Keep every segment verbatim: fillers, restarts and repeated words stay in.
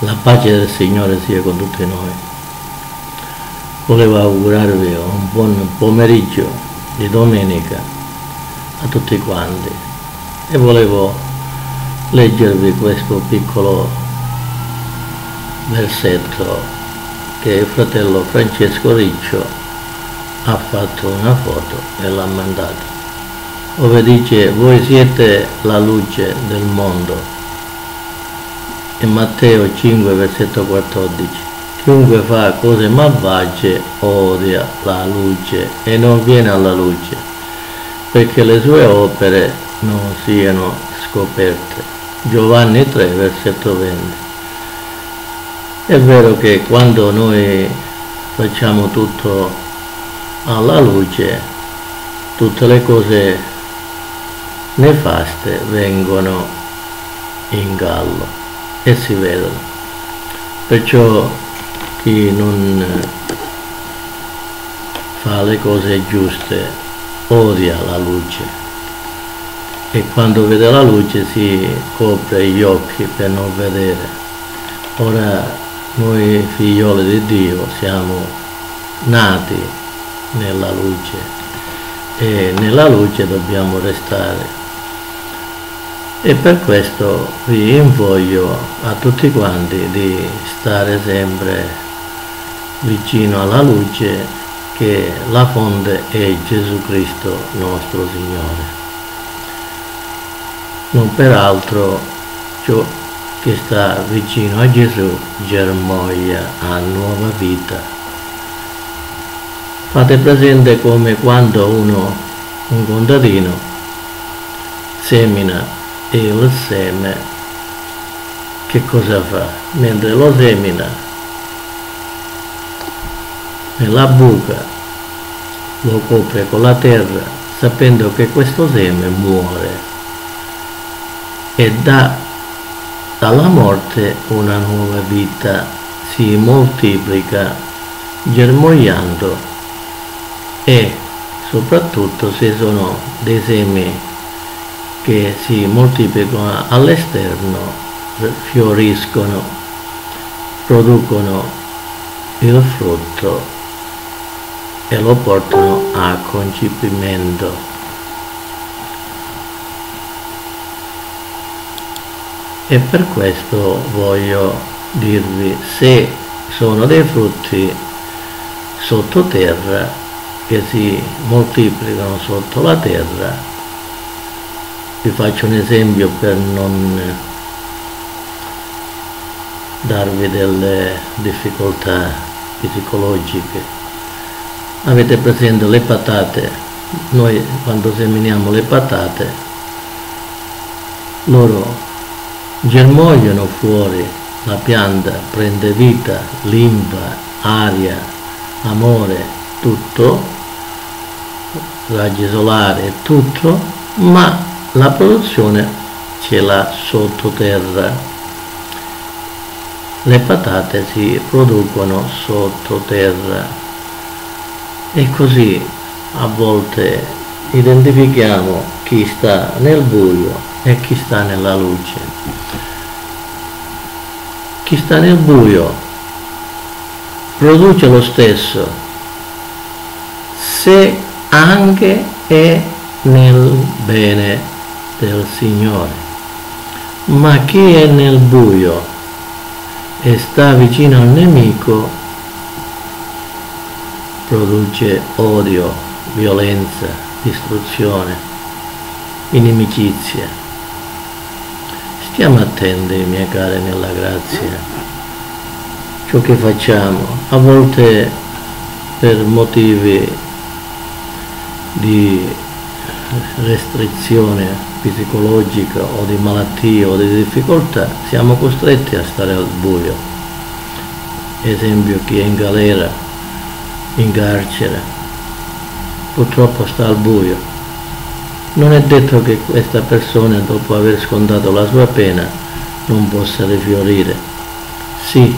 La pace del Signore sia con tutti noi. Volevo augurarvi un buon pomeriggio di domenica a tutti quanti e volevo leggervi questo piccolo versetto che il fratello Francesco Riccio ha fatto una foto e l'ha mandato, dove dice: voi siete la luce del mondo. In Matteo cinque versetto quattordici: chiunque fa cose malvagie odia la luce e non viene alla luce, perché le sue opere non siano scoperte. Giovanni tre versetto venti. È vero che quando noi facciamo tutto alla luce, tutte le cose nefaste vengono in gallo e si vedono. Perciò chi non fa le cose giuste odia la luce, e quando vede la luce si copre gli occhi per non vedere. Ora noi figlioli di Dio siamo nati nella luce e nella luce dobbiamo restare. E per questo vi invoglio a tutti quanti di stare sempre vicino alla luce, che la fonte è Gesù Cristo nostro Signore. Non peraltro ciò che sta vicino a Gesù germoglia a nuova vita. Fate presente come quando uno, un contadino, semina il seme, che cosa fa? Mentre lo semina nella buca, lo copre con la terra, sapendo che questo seme muore e dà dalla morte una nuova vita, si moltiplica germogliando, e soprattutto se sono dei semi che si moltiplicano all'esterno, fioriscono, producono il frutto e lo portano a concepimento. E per questo voglio dirvi, se sono dei frutti sottoterra che si moltiplicano sotto la terra, vi faccio un esempio per non darvi delle difficoltà psicologiche. Avete presente le patate? Noi quando seminiamo le patate, loro germogliano fuori, la pianta prende vita, linfa, aria, amore, tutto, raggi solari e tutto, ma la produzione ce l'ha sottoterra. Le patate si producono sottoterra, e così a volte identifichiamo chi sta nel buio e chi sta nella luce. Chi sta nel buio produce lo stesso, se anche è nel bene del Signore, ma chi è nel buio e sta vicino al nemico produce odio, violenza, distruzione, inimicizia. Stiamo attenti, miei cari, nella grazia, ciò che facciamo, a volte per motivi di restrizione psicologica o di malattia o di difficoltà, siamo costretti a stare al buio. Esempio, chi è in galera, in carcere, purtroppo sta al buio. Non è detto che questa persona, dopo aver scontato la sua pena, non possa rifiorire. Sì,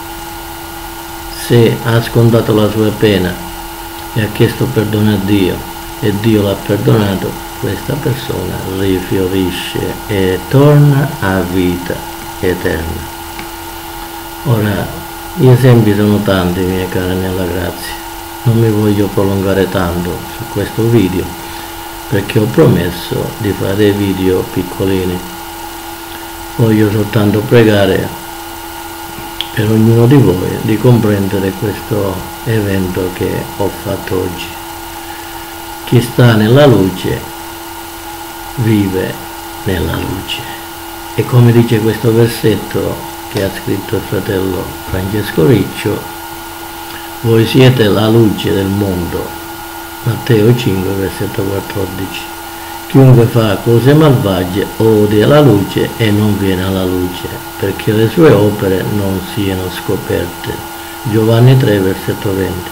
se ha scontato la sua pena e ha chiesto perdono a Dio e Dio l'ha perdonato, questa persona rifiorisce e torna a vita eterna. Ora, gli esempi sono tanti, miei cari nella grazia, non mi voglio prolungare tanto su questo video perché ho promesso di fare dei video piccolini. Voglio soltanto pregare per ognuno di voi di comprendere questo evento che ho fatto oggi. Chi sta nella luce vive nella luce, e come dice questo versetto che ha scritto il fratello Francesco Riccio: voi siete la luce del mondo. Matteo cinque, versetto quattordici. Chiunque fa cose malvagie odia la luce e non viene alla luce, perché le sue opere non siano scoperte. Giovanni tre, versetto venti.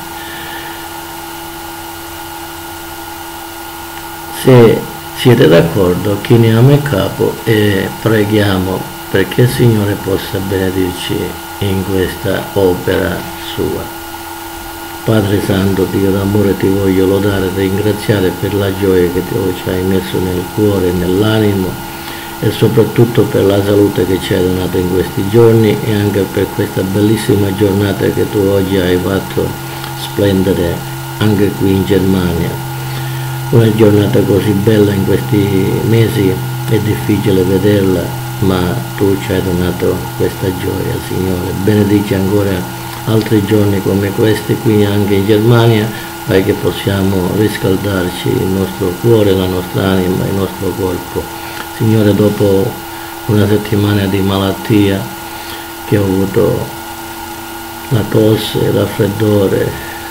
Se siete d'accordo, chiniamo il capo e preghiamo perché il Signore possa benedirci in questa opera sua. Padre Santo, Dio d'amore, ti voglio lodare e ringraziare per la gioia che tu ci hai messo nel cuore e nell'animo, e soprattutto per la salute che ci hai donato in questi giorni, e anche per questa bellissima giornata che tu oggi hai fatto splendere anche qui in Germania. Una giornata così bella in questi mesi, è difficile vederla, ma tu ci hai donato questa gioia, Signore. Benedici ancora altri giorni come questi qui anche in Germania, fai che possiamo riscaldarci il nostro cuore, la nostra anima, il nostro corpo. Signore, dopo una settimana di malattia che ho avuto, la tosse, il raffreddore,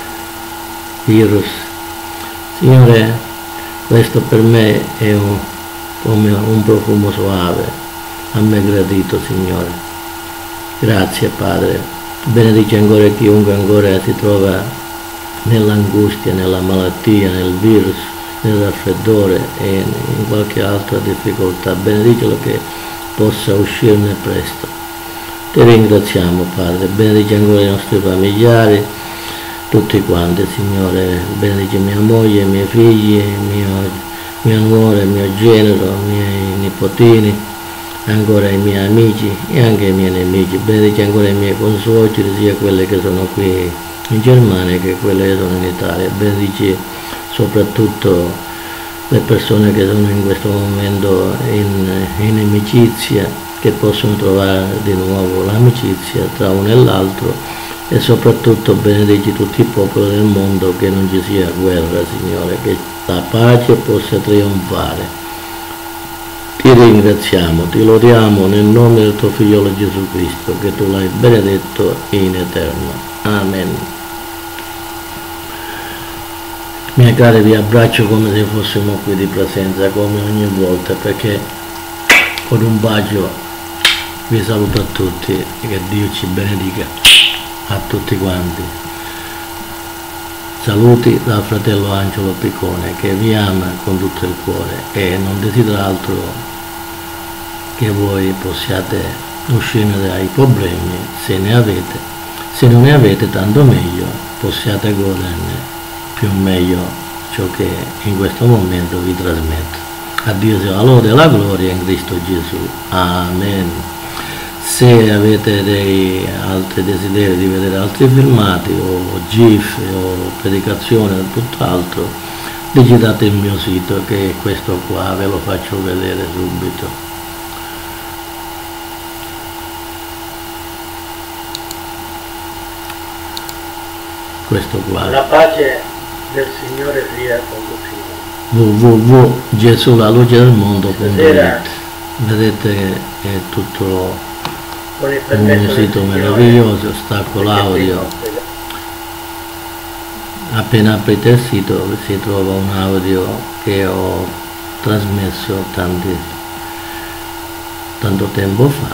virus, Signore, questo per me è un, come un profumo soave, a me gradito, Signore. Grazie, Padre. Benedici ancora chiunque ancora si trova nell'angustia, nella malattia, nel virus, nel raffreddore e in qualche altra difficoltà. Benedicelo che possa uscirne presto. Ti ringraziamo, Padre. Benedici ancora i nostri familiari, tutti quanti, Signore. Benedici mia moglie, i miei figli, mio, mia nuora, mio genero, i miei nipotini, ancora i miei amici e anche i miei nemici. Benedici ancora i miei consuoceri, sia quelle che sono qui in Germania che quelle che sono in Italia. Benedici soprattutto le persone che sono in questo momento in, in amicizia, che possono trovare di nuovo l'amicizia tra uno e l'altro, e soprattutto benedici tutto il popolo del mondo, che non ci sia guerra, Signore, che la pace possa trionfare. Ti ringraziamo, ti lodiamo nel nome del tuo figliolo Gesù Cristo, che tu l'hai benedetto in eterno. Amen. Miei cari, vi abbraccio come se fossimo qui di presenza, come ogni volta, perché con un bacio vi saluto a tutti e che Dio ci benedica a tutti quanti. Saluti dal fratello Angelo Piccone, che vi ama con tutto il cuore e non desidera altro che voi possiate uscire dai problemi, se ne avete. Se non ne avete, tanto meglio, possiate goderne più meglio ciò che in questo momento vi trasmetto. A Dio sia la lode e la gloria in Cristo Gesù. Amen. Se avete dei altri desideri di vedere altri filmati o GIF o predicazione o tutt'altro, digitate il mio sito, che è questo qua, ve lo faccio vedere subito. Questo qua. La pace del Signore sia con tutti noi. w w w punto gesù la luce del mondo punto it. Vedete che è tutto un sito meraviglioso, stacco l'audio. Appena aprite il sito si trova un audio che ho trasmesso tanti, tanto tempo fa,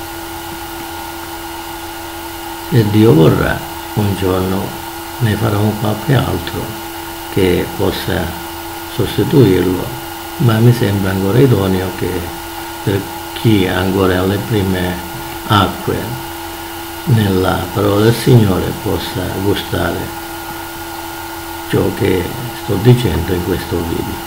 e Dio vorrà un giorno ne farò qualche altro che possa sostituirlo, ma mi sembra ancora idoneo che per chi è ancora alle prime acque nella parola del Signore possa gustare ciò che sto dicendo in questo video.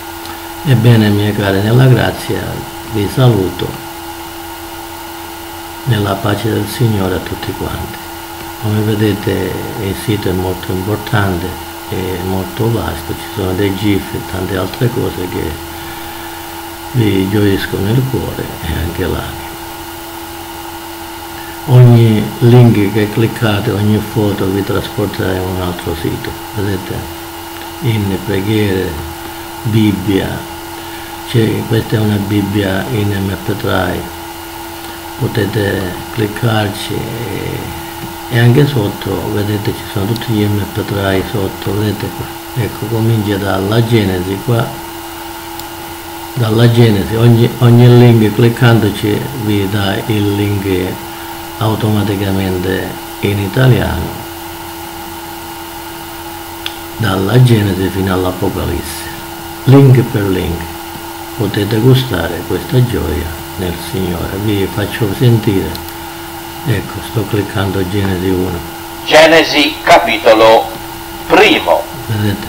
Ebbene, miei cari, nella grazia vi saluto Nella pace del Signore a tutti quanti. Come vedete il sito è molto importante, è molto vasto, ci sono dei GIF e tante altre cose che vi gioiscono il cuore e anche l'anima. Ogni link che cliccate, ogni foto vi trasporterà in un altro sito, vedete? In preghiere, Bibbia, cioè, questa è una Bibbia in M P tre, potete cliccarci e, e anche sotto, vedete, ci sono tutti gli M P tre sotto, vedete qua, ecco, comincia dalla Genesi qua, dalla Genesi, ogni, ogni link cliccandoci vi dà il link automaticamente in italiano, dalla Genesi fino all'Apocalisse, link per link. Potete gustare questa gioia nel Signore. Vi faccio sentire, ecco, sto cliccando Genesi uno. Genesi capitolo primo. Vedete?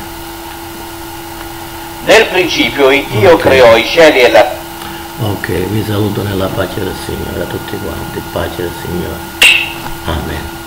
Nel principio il Dio Ok. creò i cieli e la Ok, vi saluto nella pace del Signore a tutti quanti, pace del Signore. Amen.